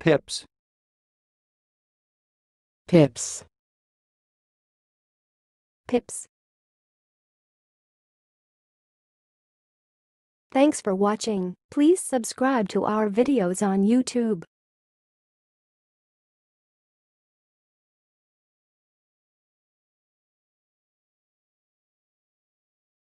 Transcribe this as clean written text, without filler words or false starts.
Pips. Pips. Pips. Thanks for watching. Please subscribe to our videos on YouTube.